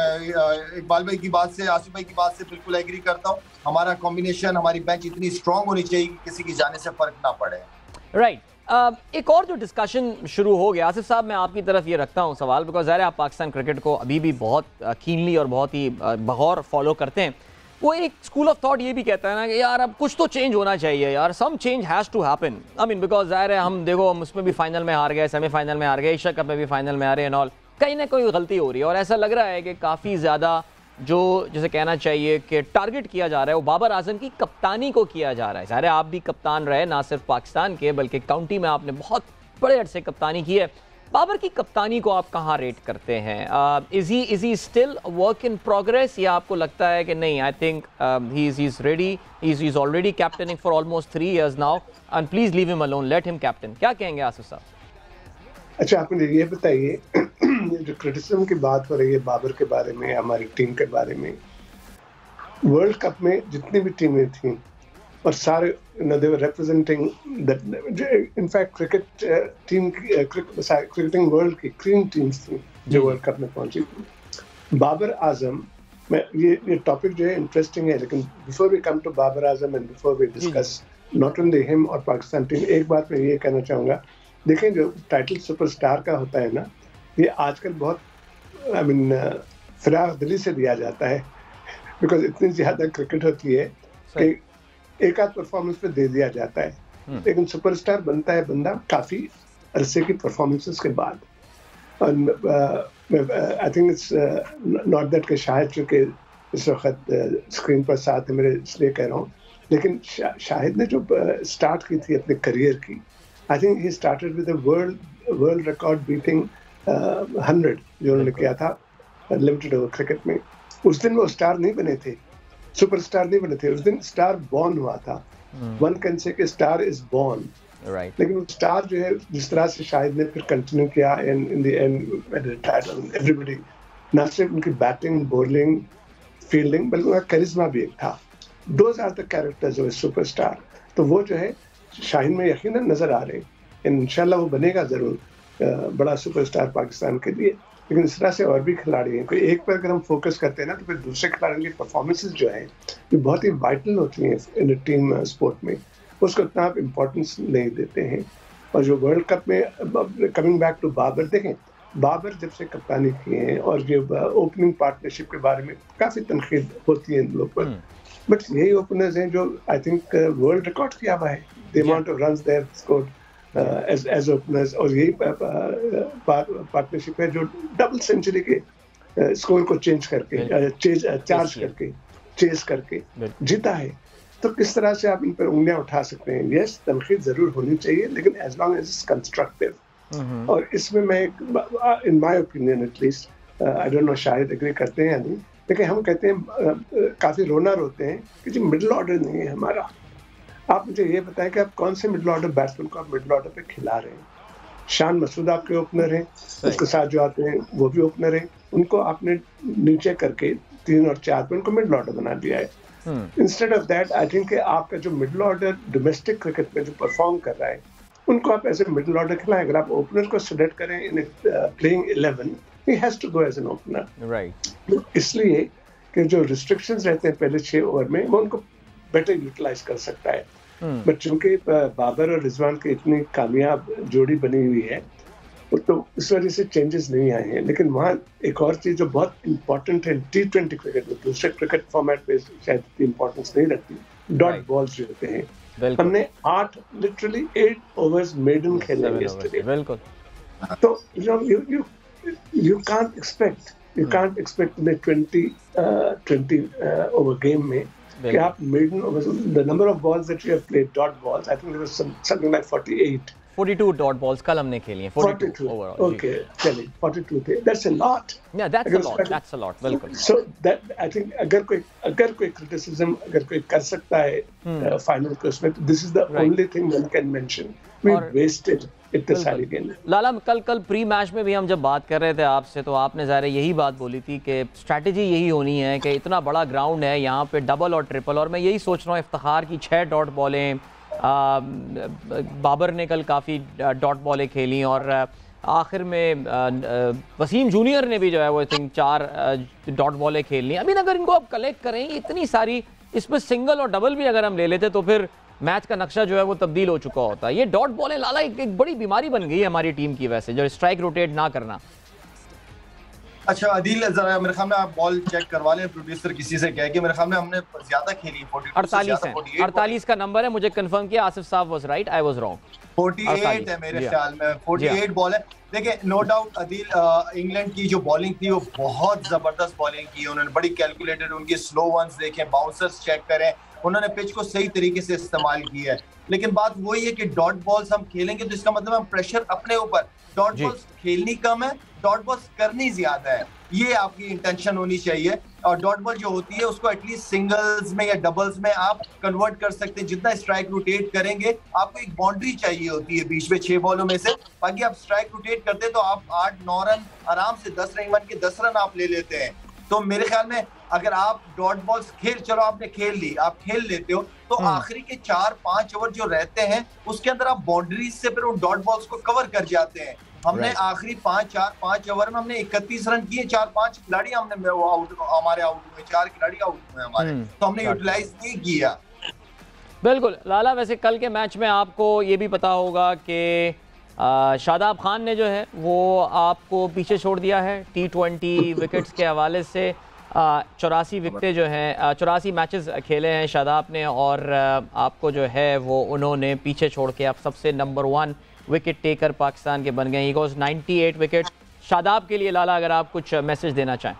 इकबाल भाई की बात से, आसिफ भाई की बात से बिल्कुल एग्री करता हूँ। हमारा कॉम्बिनेशन, हमारी बेंच इतनी स्ट्रांग होनी चाहिए कि किसी की जाने से फर्क ना पड़े। Right right. uh, एक और जो डिस्कशन शुरू हो गया, आसिफ साहब मैं आपकी तरफ ये रखता हूँ सवाल, बिकॉज ज़ाहिर है आप पाकिस्तान क्रिकेट को अभी भी बहुत कीनली और बहुत ही बगौर फॉलो करते हैं। वो एक स्कूल ऑफ थॉट ये भी कहता है ना कि यार अब कुछ तो चेंज होना चाहिए यार, some change has to happen. I mean because ज़ाहिर है हम देखो हम उसमें भी फाइनल में हार गए, सेमीफाइनल में हार गए, एशिया कप में भी फाइनल में हारे एंड ऑल, कहीं ना कोई गलती हो रही है। और ऐसा लग रहा है कि काफ़ी ज़्यादा जो जैसे कहना चाहिए कि टारगेट किया जा रहा है वो बाबर आजम की कप्तानी को किया जा रहा है। ज़ाहिर है आप भी कप्तान रहे, ना सिर्फ पाकिस्तान के बल्कि काउंटी में आपने बहुत बड़े अरसे कप्तानी की है। बाबर की कप्तानी को आप कहाँ रेट करते हैं? Is he is he still work in progress, या आपको लगता है कि नहीं, I think he is is ready, he is already captaining for almost three years now and please leave him alone, let him captain. क्या कहेंगे आसिफ साहब? अच्छा, आप मुझे ये बताइए, जो क्रिटिसिज्म की बात हो रही है बाबर के बारे में, हमारी टीम के बारे में, वर्ल्ड कप में जितनी भी टीमें थी और सारे they were representing that, in fact cricket team cricketing world की क्रीम टीम्स थी जो वर्ल्ड कप में पहुंची थी। बाबर आजम, मैं ये ये टॉपिक जो है इंटरेस्टिंग है, लेकिन before we come to Babar Azam and before we discuss not only him और पाकिस्तान टीम, एक बात मैं ये कहना चाहूँगा, देखें जो टाइटल सुपरस्टार का होता है ना, ये आजकल बहुत आई मीन फिराग दिली से दिया जाता है, बिकॉज इतनी ज़्यादा क्रिकेट होती है कि एक आध परफॉर्मेंस पे दे दिया जाता है, लेकिन सुपरस्टार बनता है बंदा काफ़ी अरसे की परफॉर्मेंसेस के बाद। I think it's not that के शाहिद चूँकि इस वक्त स्क्रीन पर साथ है मेरे, इसलिए कह रहा हूँ, लेकिन शा, शाहिद ने जो स्टार्ट की थी अपने करियर की, I think he started with a world world record beating hundred जो उन्होंने किया था लिमिटेड ओवर क्रिकेट में। उस दिन वो स्टार नहीं बने थे, सुपरस्टार नहीं बने थे, उस दिन स्टार बॉर्न हुआ था। वन कैन से कि स्टार इज बॉर्न, राइट। लेकिन स्टार जो है जिस तरह से शाहिद ने फिर कंटिन्यू किया and in the end retired everybody, ना सिर्फ उनकी बैटिंग, बॉलिंग, फील्डिंग, बल्कि उनका करिश्मा भी एक था। Those are the characters of superstar. तो वो जो है शाहीन में यकीनन नजर आ रहे हैं, इंशाल्लाह वो बनेगा जरूर बड़ा सुपरस्टार पाकिस्तान के लिए। लेकिन इस तरह से और भी खिलाड़ी हैं, कोई एक पर अगर हम फोकस करते हैं ना, तो फिर दूसरे खिलाड़ियों की परफॉर्मेंसेस जो है ये बहुत ही वाइटल होती हैं इन टीम स्पोर्ट में, उसको इतना आप इम्पोर्टेंस नहीं देते हैं। और जो वर्ल्ड कप में, कमिंग बैक टू बाबर, देखें बाबर जब से कप्तानी किए हैं और ये ओपनिंग पार्टनरशिप के बारे में काफ़ी तनकीद होती है इन लोग पर, बट यही ओपनर्स हैं जो आई थिंक वर्ल्ड रिकॉर्ड किया हुआ है, the amount of runs they have scored as as openers, और यही पार्टनरशिप है जो डबल सेंचुरी के स्कोर को चेंज करके चेज चार्ज करके चेज करके जीता है। तो किस तरह से आप इन पर उंगलियां उठा सकते हैं? यस, तनकीद जरूर होनी चाहिए, लेकिन as long as it's constructive. और इसमें मैं, in my opinion at least, I don't know शायद एग्री करते हैं या नहीं, लेकिन हम कहते हैं uh, काफी रोना रोते हैं कि जो मिडिल ऑर्डर नहीं है हमारा। आप मुझे ये बताएं कि आप कौन से मिडिल ऑर्डर बैट्समैन को आप मिडिल ऑर्डर पे खिला रहे हैं? शान मसूद आपके ओपनर हैं, उसके साथ जो आते हैं वो भी ओपनर हैं, उनको आपने नीचे करके तीन और चार पे उनको मिडिल ऑर्डर बना दिया है। Instead of that I think आपका जो मिडिल ऑर्डर डोमेस्टिक क्रिकेट में जो परफॉर्म कर रहा है, उनको आप ऐसे मिडिल ऑर्डर खिलाएं। अगर आप ओपनर को सिलेक्ट करें in playing eleven, he has to go as an opener, right. इसलिए कि जो रिस्ट्रिक्शंस रहते हैं पहले छह ओवर में, वो उनको बेटर यूटिलाइज कर सकता है। बट चूंकि बाबर और रिजवान की इतनी कामयाब जोड़ी बनी हुई है, तो इस वजह से चेंजेस नहीं आए हैं। लेकिन वहाँ एक और चीज जो बहुत इंपॉर्टेंट है टी ट्वेंटी क्रिकेट में, दूसरे क्रिकेट फॉर्मेट पे शायद इतनी इंपॉर्टेंस नहीं रखती, डॉट बॉल्स जो होते हैं। हमने आठ लिटरली एट ओवर्स मेडन खेले yesterday। बिल्कुल। तो you you you can't expect you can't expect in twenty twenty over game में कि आप maiden overs, the number of balls that you have played dot balls, I think there was something like forty eight forty-two dot balls कल हमने खेली हैं, forty-two ओवरऑल। ओके, चलिए forty-two थे, दैट्स अ लॉट। या that's a lot, that's a lot, बिल्कुल। सो दैट आई थिंक अगर कोई अगर कोई क्रिटिसिज्म अगर कोई कर सकता है फाइनल को, उसमें this is the only thing one can mention, we wasted इतने सारे गेम। लाला, कल कल प्री मैच में भी हम जब बात कर रहे थे आपसे, तो आपने ज़ाहिर यही बात बोली थी कि स्ट्रैटेजी यही होनी है कि इतना बड़ा ग्राउंड है यहाँ पे, डबल और ट्रिपल, और मैं यही सोच रहा हूँ इफ्तिखार की छः डॉट बॉलें, आ, बाबर ने कल काफ़ी डॉट बॉलें खेली, और आखिर में वसीम जूनियर ने भी जो है वो आई थिंक चार डॉट बॉलें खेल ली। अभी अगर इनको आप कलेक्ट करें इतनी सारी, इसमें सिंगल और डबल भी अगर हम ले लेते तो फिर मैच का नक्शा जो है वो तब्दील हो चुका होता है। ये डॉट बॉलें लाला एक, एक बड़ी बीमारी बन गई है हमारी टीम की, वैसे जो स्ट्राइक रोटेट ना करना। अच्छा अदील, जरा मेरे ख्याल में आप बॉल चेक करवा लें प्रोड्यूसर किसी से कह के, मेरे ख्याल में हमने ज्यादा खेली है, अड़तालीस है, अड़तालीस का नंबर है, मुझे कंफर्म किया आसिफ साहब was right, I was wrong, अड़तालीस है मेरे ख्याल में, अड़तालीस बॉल है। देखिए नो डाउट अदील, इंग्लैंड की जो बॉलिंग थी वो बहुत जबरदस्त बॉलिंग की, उन्होंने बड़ी कैलकुलेटेड, उनकी स्लो वंस देखें, बाउंसर्स चेक करें, उन्होंने पिच को सही तरीके से इस्तेमाल किया है। लेकिन बात वही है कि डॉट बॉल्स हम खेलेंगे तो इसका मतलब हम प्रेशर अपने ऊपर, डॉट बॉल्स खेलनी कम है, डॉट बॉल्स करनी ज्यादा है, ये आपकी इंटेंशन होनी चाहिए। और डॉट बॉल जो होती है उसको एटलीस्ट सिंगल्स में या डबल्स में आप कन्वर्ट कर सकते हैं। जितना स्ट्राइक रोटेट करेंगे, आपको एक बाउंड्री चाहिए होती है बीच में छह बॉलों में से, बाकी आप स्ट्राइक रोटेट करते हैं तो आप आठ नौ रन आराम से, दस रन बन के दस रन आप ले लेते हैं। तो मेरे ख्याल में अगर आप डॉट बॉल्स खेल, चलो आपने खेल ली, आप खेल लेते हो, तो आखिरी के चार पांच ओवर जो रहते हैं उसके अंदर आप बाउंड्रीज से फिर उन डॉट बॉल्स को कवर कर जाते हैं। हमने आखिरी पांच चार पांच ओवर में हमने इकतीस रन किए, चार पांच खिलाड़ी हमने आउट, हमारे आउट हुए, चार खिलाड़ी आउट हुए हमारे, तो हमने यूटिलाइज नहीं किया। बिल्कुल लाला, वैसे कल के मैच में आपको ये भी पता होगा कि शादाब खान ने जो है वो आपको पीछे छोड़ दिया है टी ट्वेंटी विकेट्स के हवाले से। चौरासी विकेटें जो हैं, चौरासी मैचेस खेले हैं शादाब ने, और आपको जो है वो उन्होंने पीछे छोड़ के आप सबसे number one wicket taker Pakistan के बन गए। He goes ninety eight wicket. Shadab के लिए लाला अगर आप कुछ मैसेज देना चाहें।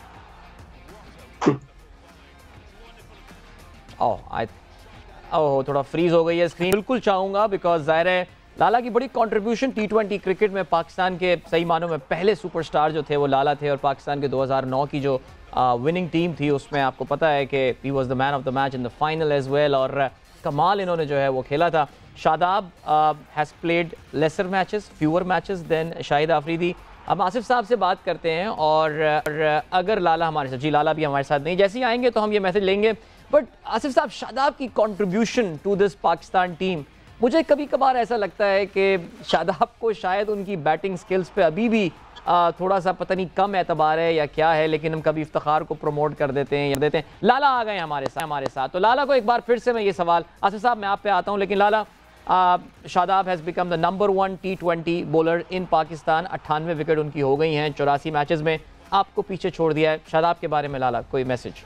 ओह आई ओह थोड़ा फ्रीज हो गई है स्क्रीन। बिल्कुल चाहूँगा, बिकॉज ज़ाहिर है लाला की बड़ी कंट्रीब्यूशन टी ट्वेंटी क्रिकेट में, पाकिस्तान के सही मानों में पहले सुपरस्टार जो थे वो लाला थे, और पाकिस्तान के दो हज़ार नौ की जो विनिंग टीम थी उसमें आपको पता है कि he was the man of the match in the final as well, और कमाल इन्होंने जो है वो खेला था। Shadab has played lesser matches, fewer matches than Shahid Afridi. अब आसिफ साहब से बात करते हैं, और अगर लाला हमारे साथ, जी लाला भी हमारे साथ नहीं, जैसे ही आएंगे तो हम ये मैसेज लेंगे, बट आसिफ साहब शादाब की contribution to this Pakistan team, मुझे कभी कभार ऐसा लगता है कि शादाब को शायद उनकी बैटिंग स्किल्स पे अभी भी आ, थोड़ा सा पता नहीं कम एतबार है या क्या है, लेकिन हम कभी इफ्तिखार को प्रमोट कर देते हैं या देते हैं। लाला आ गए हमारे साथ हमारे साथ तो लाला को एक बार फिर से मैं ये सवाल, आसिफ साहब मैं आप पे आता हूँ, लेकिन Lala Shadab has become the number one T twenty bowler in Pakistan. अट्ठानवे विकेट उनकी हो गई हैं चौरासी मैचेस में, आपको पीछे छोड़ दिया है। शादाब के बारे में लाला कोई मैसेज?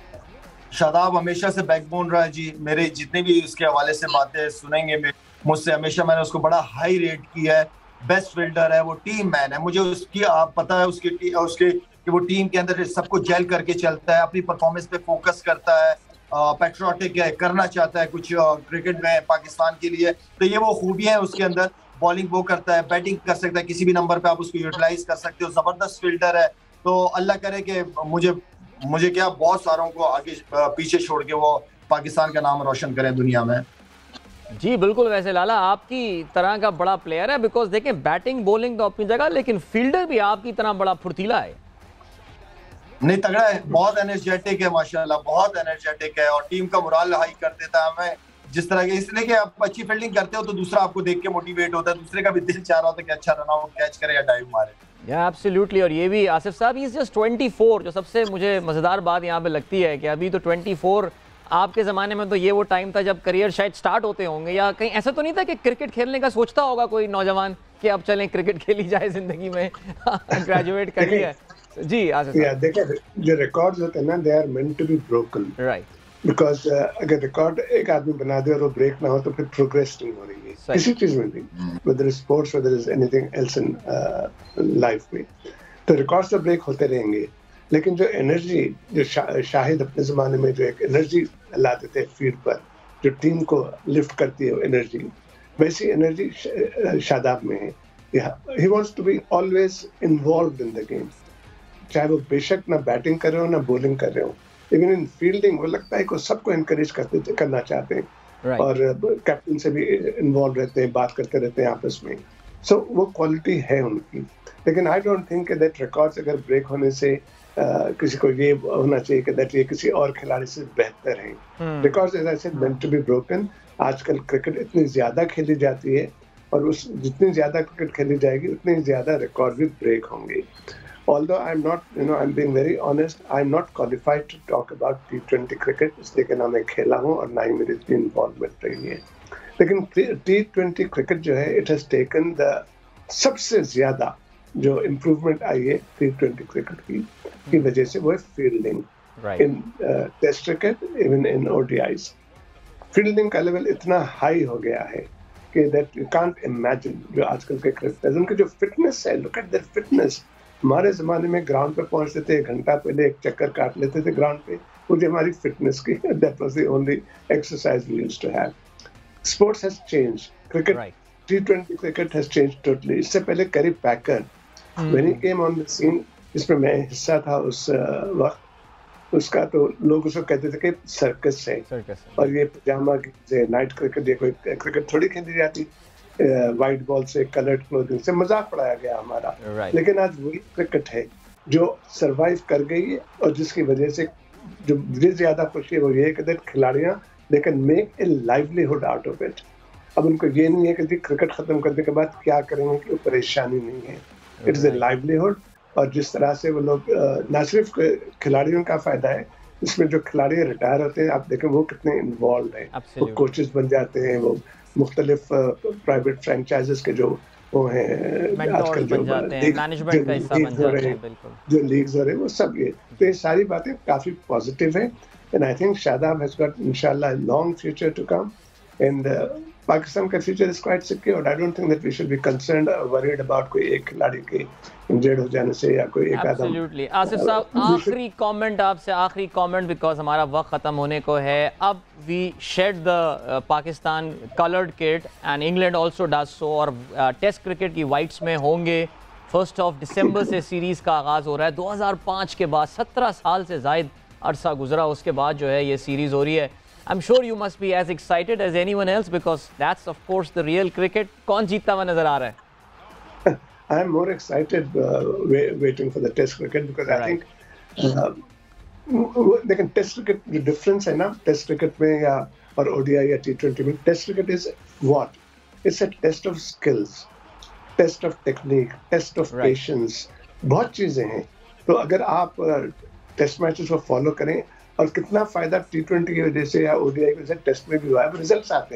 शादाब हमेशा से बैकबोन रहा है जी। मेरे जितने भी उसके हवाले से बातें सुनेंगे मुझसे, हमेशा मैंने उसको बड़ा हाई रेट किया है। बेस्ट फील्डर है वो, टीम मैन है। मुझे उसकी आप पता है उसकी उसके कि वो टीम के अंदर सबको जेल करके चलता है, अपनी परफॉर्मेंस पे फोकस करता है, पैट्रियोटिक है, करना चाहता है कुछ क्रिकेट में पाकिस्तान के लिए। तो ये वो खूबियां हैं उसके अंदर। बॉलिंग वो करता है, बैटिंग कर सकता है, किसी भी नंबर पे आप उसको यूटिलाइज कर सकते हो। जबरदस्त फील्डर है। तो अल्लाह करे कि मुझे मुझे क्या बहुत सारों को आगे पीछे छोड़ के वो पाकिस्तान का नाम रोशन करें दुनिया में। जी बिल्कुल। वैसे लाला आपकी तरह का बड़ा प्लेयर है, बिकॉज देखें बैटिंग बॉलिंग तो अपनी जगह, लेकिन फील्डर भी आपकी तरह बड़ा फुर्तीला है। नहीं, तगड़ा है, बहुत एनर्जेटिक है माशाल्लाह, बहुत एनर्जेटिक है और टीम का मोरल हाई कर देता है हमें जिस तरह के। इसलिए कि आप अच्छी फील्डिंग करते हो तो दूसरा आपको देख के मोटिवेट होता है, दूसरे का भी दिल चाह रहा होता है कि अच्छा रन आउट कैच करे या डाइव मारे। या एब्सोल्युटली। और ये भी आसिफ साहब इज जस्ट ट्वेंटी फोर, जो सबसे मुझे मजेदार बात यहाँ पे लगती है कि अभी तो ट्वेंटी फोर, आपके ज़माने में तो ये वो टाइम था जब करियर शायद स्टार्ट होते होंगे, या कहीं ऐसा तो नहीं था कि क्रिकेट खेलने का सोचता होगा कोई नौजवान कि अब चलें क्रिकेट खेली जाए जिंदगी में, ग्रेजुएट कर लिया। जी आसिफ साहब, देखिए जो रिकॉर्ड्स होते हैं ना, they are meant to be broken, right? Because अगर रिकॉर्ड एक आदमी बना दे और वो ब्रेक ना हो तो फिर प्रोग्रेस नहीं हो रही है किसी चीज में भी, whether is sports, whether is anything else in life में। तो रिकॉर्ड्स तो ब्रेक होते रहेंगे, लेकिन जो एनर्जी जो शा, शाहिद अपने ज़माने में जो एक एनर्जी लाते थे फील्ड पर, जो टीम को लिफ्ट करती है एनर्जी, वैसी एनर्जी शादाब में है। He wants to be always involved in the game, चाहे वो बेशक ना बैटिंग कर रहे हो ना बॉलिंग कर रहे हो। इवन इन फील्डिंग वो लगता है कि सबको एनकरेज करते करना चाहते हैं, right. और कैप्टन से भी इन्वॉल्व रहते हैं, बात करते रहते हैं आपस में। सो so, वो क्वालिटी है उनकी। लेकिन I don't think that records अगर ब्रेक होने से Uh, किसी को ये होना चाहिए कि दैट ये किसी और खिलाड़ी से बेहतर है। Records as I said meant to be broken. आजकल क्रिकेट इतनी ज्यादा खेली जाती है और उस जितनी ज्यादा क्रिकेट खेली जाएगी उतनी ज्यादा रिकॉर्ड भी ब्रेक होंगे। Although I'm not, you know, I'm being very honest, I'm not qualified to talk about T twenty cricket, इसलिए कि ना मैं खेला हूँ और ना ही मेरी इतनी इन्वॉल्वमेंट रही है। लेकिन टी ट्वेंटी क्रिकेट जो है, इट हैज टेकन द सबसे ज्यादा जो इम्प्रूवमेंट आई है टी ट्वेंटी क्रिकेट की की वजह से वो है fielding in test cricket, even in ODIs. Fielding का लेवल इतना हाई हो गया है कि दैट यू कांट इमेजिन। जो आजकल के क्रिकेटर्स, उनकी जो फिटनेस है, लुक एट देयर फिटनेस। हमारे ज़माने में ग्राउंड पे पहुंचते थे, एक घंटा पहले एक चक्कर काट लेते थे ग्राउंड पे, मुझे हमारी फिटनेस की that was the only exercise we used to have. Sports has changed, cricket T twenty cricket has changed totally. इससे पहले Kerry Packer when he came on the scene, जिसमें मैं हिस्सा था उस वक्त, उसका तो लोग उसको कहते थे कि सर्कस है, और ये पजामा से नाइट क्रिकेट, ये कोई क्रिकेट थोड़ी खेली जाती, वाइट बॉल से, कलर्ड क्लोथिंग से मजाक उड़ाया गया हमारा। right. लेकिन आज वही क्रिकेट है जो सरवाइव कर गई है, और जिसकी वजह से जो मुझे ज्यादा खुशी है वो ये है कि खिलाड़ियां they can make a livelihood out of it. अब उनको ये नहीं है कि क्रिकेट खत्म करने के बाद क्या करेंगे, कि परेशानी नहीं है, इट इज ए लाइवलीहुड। और जिस तरह से वो लोग, न सिर्फ खिलाड़ियों का फायदा है, इसमें जो खिलाड़ी रिटायर होते हैं, आप देखें वो कितने इन्वॉल्व हैं, वो कोचेस बन जाते हैं, वो मुख्तलिफ प्राइवेट फ्रेंचाइजेस के जो वो हैं आजकल जो मैनेजमेंट का हिस्सा बन जाते हैं, जो लीग्स हो रहे हैं, वो सब ये तो ये सारी बातें काफी पॉजिटिव हैं। And I think Shadab has got इंशाल्लाह long future to come, and Pakistan का future is quite secured. I don't think that we should be concerned और वरीड अबाउट कोई एक खिलाड़ी के इंजर्ड हो जाने से या कोई एक आदम। एब्सोल्युटली। आसिफ साहब, आखिरी कमेंट आपसे, आखिरी कमेंट, बिकॉज हमारा वक्त खत्म होने को है। अब we shed the Pakistan coloured kit and England also does so, और टेस्ट क्रिकेट की वाइट्स में होंगे। फर्स्ट ऑफ दिसंबर से सीरीज का आगाज हो रहा है। दो हज़ार पाँच के बाद सत्रह साल से जायद अरसा गुजरा, उसके बाद जो है ये सीरीज हो रही है। I'm sure you must be as excited as anyone else, because that's of course the real cricket. कौन जीतता हुआ नजर आ रहा है? I am more excited uh, wait, waiting for the test cricket, because right. I think uh, लेकिन टेस्ट क्रिकेट जो डिफरेंस है ना टेस्ट क्रिकेट में या और ओडीआई या टी ट्वेंटी में, test cricket is what, it's a test of skills, test of technique, test of patience, बहुत चीजें हैं। तो अगर आप टेस्ट मैचेस को फॉलो करें, और कितना फायदा टी ट्वेंटी की वजह से या ओडीआई की वजह से टेस्ट में भी हुआ है, रिजल्ट्स आते हैं।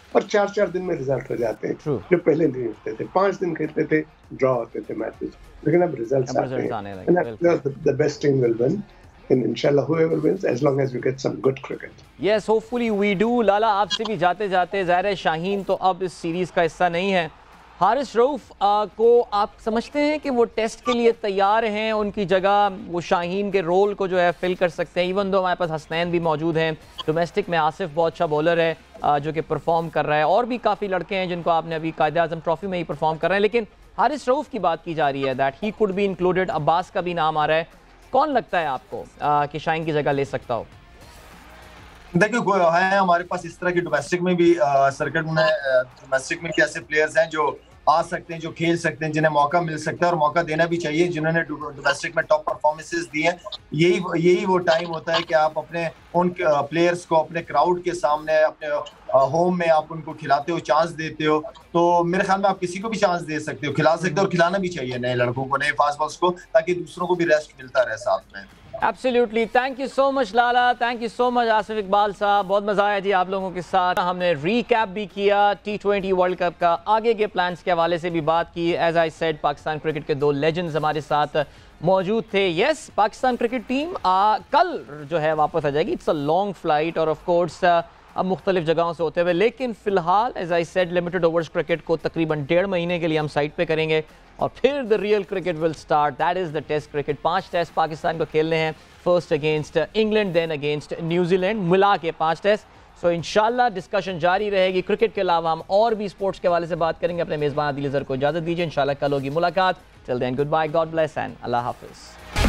और चार चार दिन में रिजल्ट हो जाते हैं True. जो पहले नहीं होते थे। पांच दिन खेलते थे, ड्रॉ होते थे मैचेस, लेकिन अब रिजल्ट्स अब आते results हैं। आने लगे, And the best team will win, and inshallah whoever wins, as long as we get some good cricket. Yes, hopefully we do. लाला, आपसे भी जाते जाते, ज़ाहिर है शाहीन तो अब इस सीरीज़ का हिस्सा नहीं है। हारिस रऊफ को आप समझते हैं कि वो टेस्ट के लिए तैयार हैं, उनकी जगह वो शाहीन के रोल को जो है फिल कर सकते हैं? इवन दो हमारे पास हसनैन भी मौजूद हैं, डोमेस्टिक में आसिफ बहुत अच्छा बॉलर है आ, जो कि परफॉर्म कर रहा है, और भी काफ़ी लड़के हैं जिनको आपने अभी कायद-ए-आज़म ट्रॉफी में ही परफॉर्म कर रहे हैं, लेकिन हारिस रऊफ की बात की जा रही है that he could be included. Abbas का भी नाम आ रहा है। कौन लगता है आपको आ, कि शाहीन की जगह ले सकता हो? देखिए है हमारे पास इस तरह की डोमेस्टिक में भी सर्किट में डोमेस्टिक में कैसे प्लेयर्स हैं जो आ सकते हैं, जो खेल सकते हैं, जिन्हें मौका मिल सकता है और मौका देना भी चाहिए, जिन्होंने डोमेस्टिक में टॉप परफॉर्मेंसेस दी हैं। यही यही वो टाइम होता है कि आप अपने उन प्लेयर्स को अपने क्राउड के सामने, अपने होम में आप उनको खिलाते हो, चांस देते हो। तो मेरे ख्याल में आप किसी को भी चांस दे सकते हो, खिला सकते हो, और खिलाना भी चाहिए नए लड़कों को, नए फास्ट बॉलर्स को, ताकि दूसरों को भी रेस्ट मिलता रहे साथ में। Absolutely, thank you so much Lala, thank you so much Asif Iqbal साहब, बहुत मजा आया जी आप लोगों के साथ। हमने रीकैप भी किया टी ट्वेंटी वर्ल्ड कप का, आगे के प्लान्स के हवाले से भी बात की। As I said, Pakistan cricket के दो लेजेंड्स हमारे साथ मौजूद थे। यस, पाकिस्तान क्रिकेट टीम आ, कल जो है वापस आ जाएगी। इट्स अ लॉन्ग फ्लाइट और ऑफ कोर्स अब मुख्तलिफ जगहों से होते हुए, लेकिन फिलहाल as I said limited overs cricket को तकरीबन डेढ़ महीने के लिए हम साइड पे करेंगे और फिर the real cricket will start, that is the test cricket. पांच टेस्ट पाकिस्तान को खेलने हैं, first against England, then against New Zealand, मिला के पांच टेस्ट। सो इंशाल्लाह डिस्कशन जारी रहेगी। क्रिकेट के अलावा हम और भी स्पोर्ट्स के हवाले से बात करेंगे। अपने मेज़बान आदिल अज़हर को इजाज़त दीजिए, इंशाल्लाह कल होगी मुलाकात। Till then goodbye, God bless and अल्लाह हाफिज़।